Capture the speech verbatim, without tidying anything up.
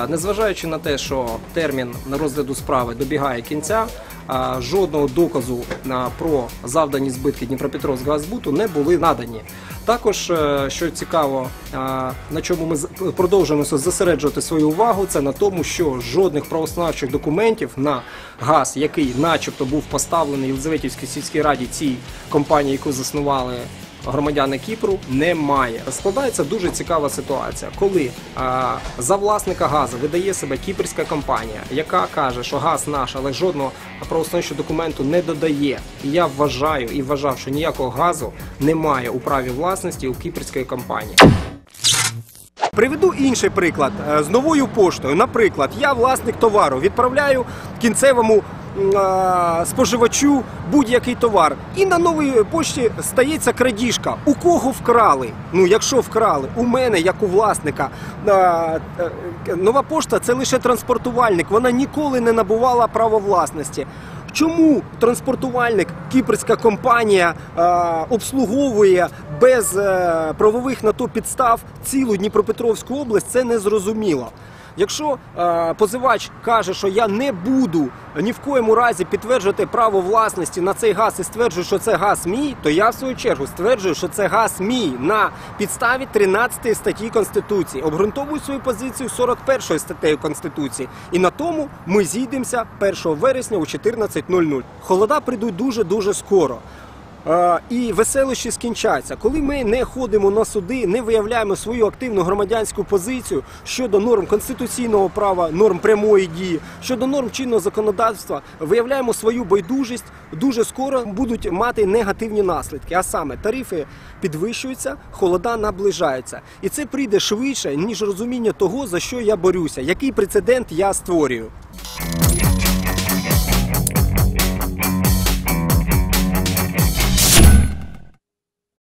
Незважаючи на те, що термін розгляду справи добігає кінця, жодного доказу про завдані збитки Дніпропетровськгазбуту не були надані. Також, що цікаво, на чому ми продовжуємо зосереджувати свою увагу, це на тому, що жодних правоустановчих документів на газ, який начебто був поставлений в Єлизаветівській сільській раді цій компанії, яку заснували громадяни Кіпру, немає. Складається дуже цікава ситуація, коли а, за власника газу видає себе кіпрська компанія, яка каже, що газ наш, але жодного правоустановчого документу не додає. І я вважаю і вважав, що ніякого газу немає у праві власності у кіпрської компанії. Приведу інший приклад з новою поштою. Наприклад, я власник товару, відправляю кінцевому споживачу будь-який товар. І на новій пошті стається крадіжка. У кого вкрали? Ну, якщо вкрали, у мене, як у власника. Нова пошта – це лише транспортувальник, вона ніколи не набувала права власності. Чому транспортувальник, кіпрська компанія е, обслуговує без е, правових на то підстав цілу Дніпропетровську область, це незрозуміло. Якщо е, позивач каже, що я не буду ні в коєму разі підтверджувати право власності на цей газ і стверджую, що це газ мій, то я в свою чергу стверджую, що це газ мій на підставі тринадцятої статті Конституції. Обґрунтовую свою позицію сорок першою статтею Конституції. І на тому ми зійдемося першого вересня о чотирнадцять нуль нуль. Холода прийдуть дуже-дуже скоро. І веселощі скінчаться. Коли ми не ходимо на суди, не виявляємо свою активну громадянську позицію щодо норм конституційного права, норм прямої дії, щодо норм чинного законодавства, виявляємо свою байдужість, дуже скоро будуть мати негативні наслідки. А саме, тарифи підвищуються, холода наближається. І це прийде швидше, ніж розуміння того, за що я борюся, який прецедент я створюю.